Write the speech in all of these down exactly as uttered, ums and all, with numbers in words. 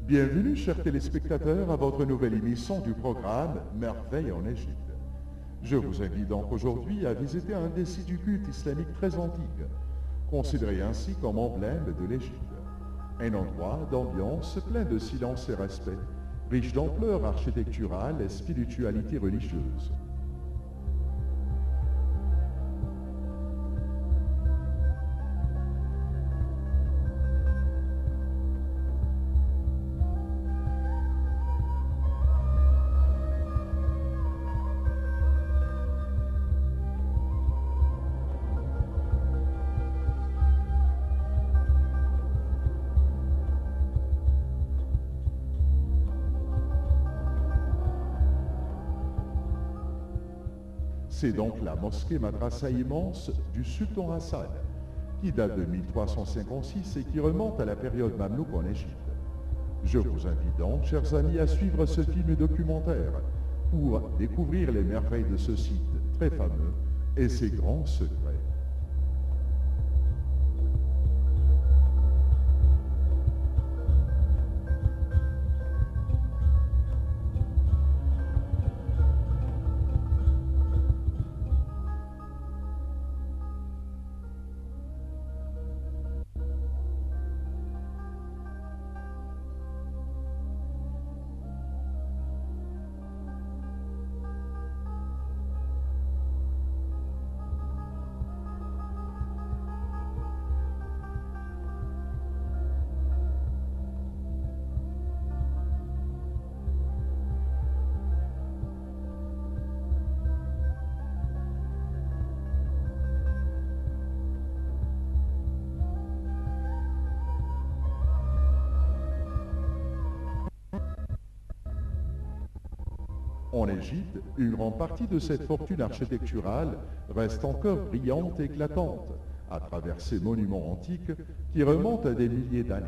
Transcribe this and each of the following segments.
Bienvenue, chers téléspectateurs, à votre nouvelle émission du programme Merveilles en Égypte. Je vous invite donc aujourd'hui à visiter un des sites du culte islamique très antique, considéré ainsi comme emblème de l'Égypte. Un endroit d'ambiance plein de silence et respect, riche d'ampleur architecturale et spiritualité religieuse. C'est donc la mosquée madrasa immense du sultan Hassan, qui date de mille trois cent cinquante-six et qui remonte à la période mamelouk en Égypte. Je vous invite donc, chers amis, à suivre ce film documentaire pour découvrir les merveilles de ce site très fameux et ses grands secrets. En Égypte, une grande partie de cette fortune architecturale reste encore brillante et éclatante à travers ces monuments antiques qui remontent à des milliers d'années.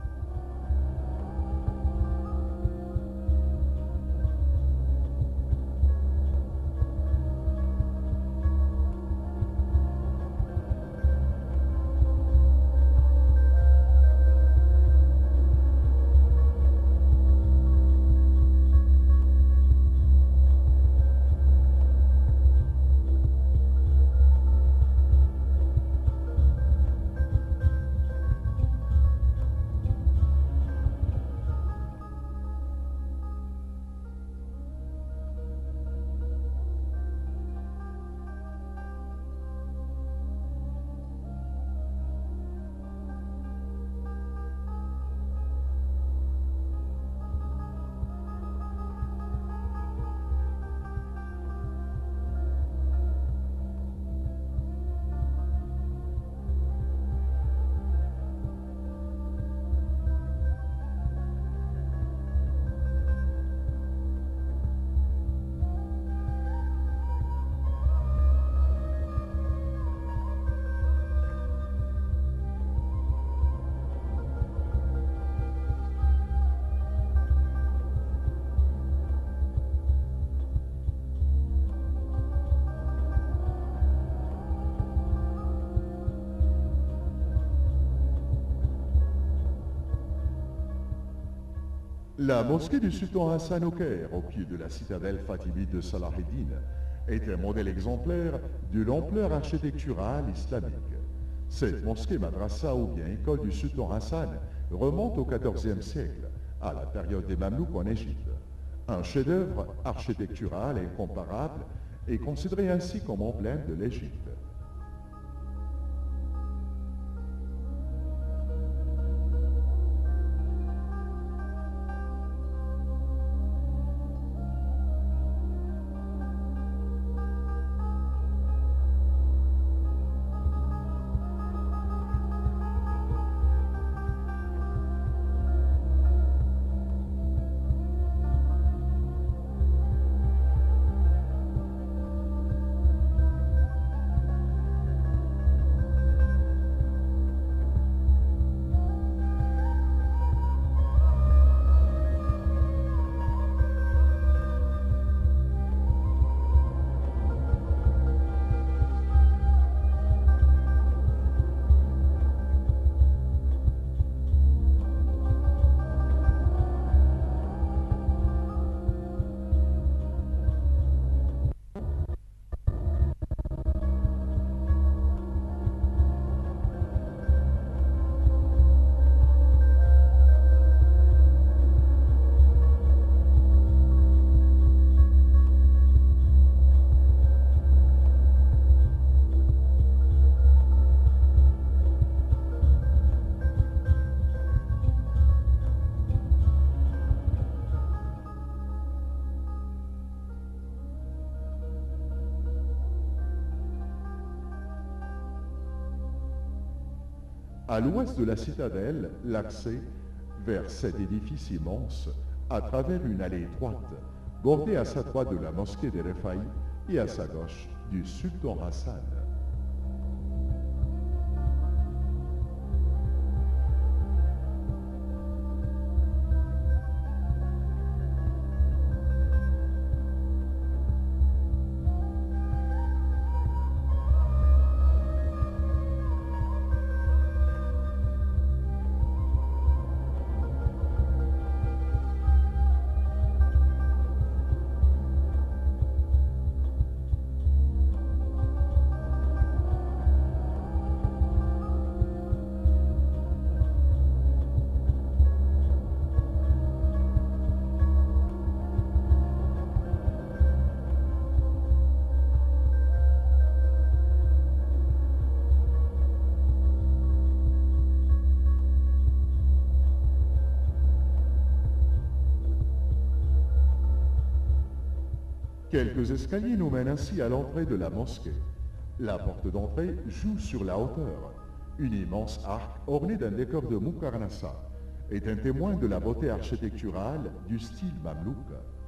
La mosquée du sultan Hassan au Caire, au pied de la citadelle fatimide de Salah ed-Din, est un modèle exemplaire de l'ampleur architecturale islamique. Cette mosquée madrasa ou bien école du sultan Hassan remonte au quatorzième siècle, à la période des Mamelouks en Égypte. Un chef-d'œuvre architectural incomparable est considéré ainsi comme emblème de l'Égypte. À l'ouest de la citadelle, l'accès vers cet édifice immense à travers une allée étroite, bordée à sa droite de la mosquée des Merveilles et à sa gauche du sultan Hassan. Quelques escaliers nous mènent ainsi à l'entrée de la mosquée. La porte d'entrée joue sur la hauteur. Une immense arc ornée d'un décor de Mukarnassa est un témoin de la beauté architecturale du style mamelouk.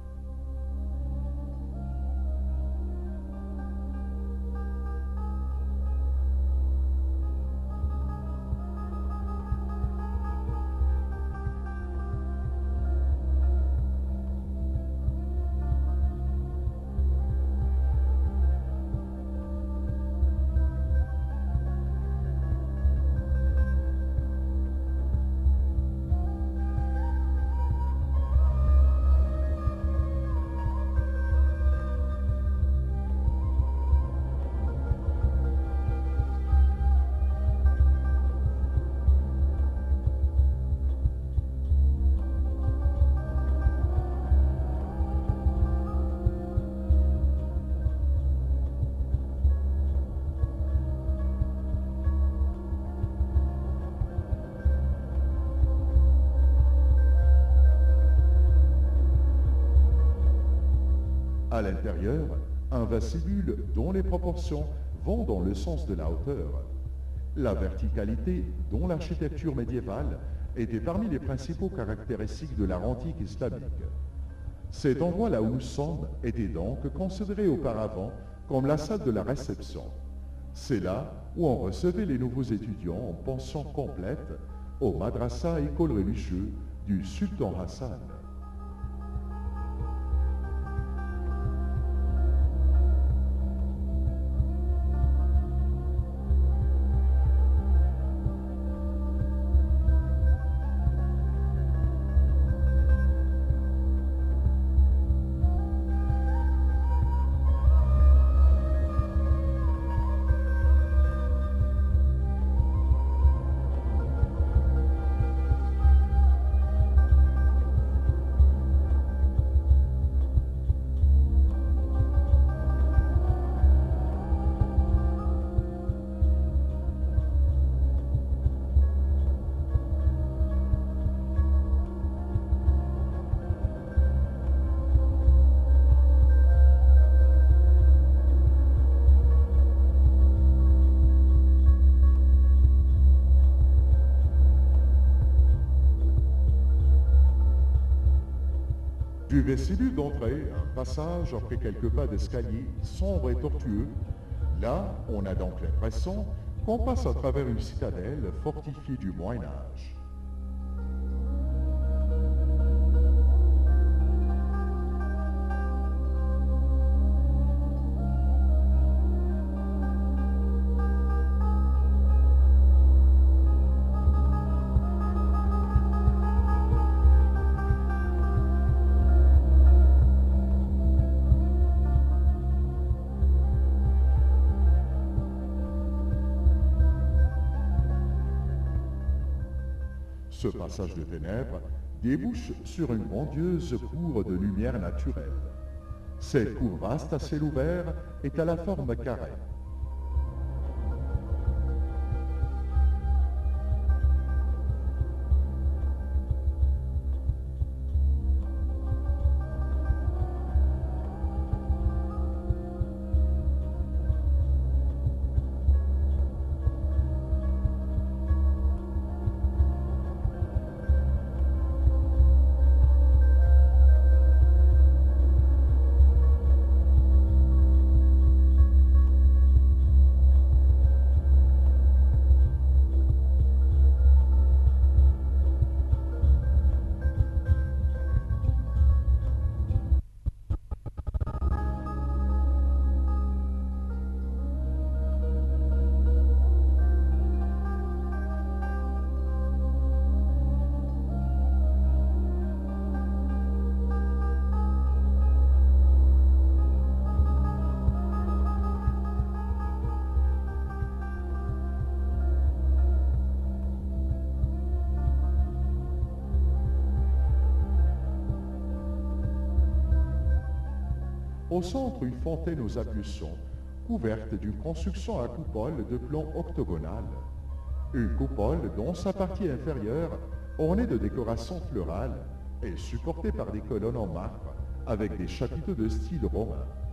À l'intérieur, un vestibule dont les proportions vont dans le sens de la hauteur. La verticalité, dont l'architecture médiévale, était parmi les principaux caractéristiques de l'art antique islamique. Cet endroit là où nous sommes était donc considéré auparavant comme la salle de la réception. C'est là où on recevait les nouveaux étudiants en pension complète au madrasa école religieux du sultan Hassan. Du vestibule d'entrée, un passage après quelques pas d'escalier sombre et tortueux. Là, on a donc l'impression qu'on passe à travers une citadelle fortifiée du Moyen-Âge. Ce passage de ténèbres débouche sur une grandiose cour de lumière naturelle. Cette cour vaste à ciel ouvert est à la forme carrée. Au centre, une fontaine aux ablutions, couverte d'une construction à coupole de plan octogonal. Une coupole dont sa partie inférieure, ornée de décorations florales, est supportée par des colonnes en marbre avec des chapiteaux de style romain.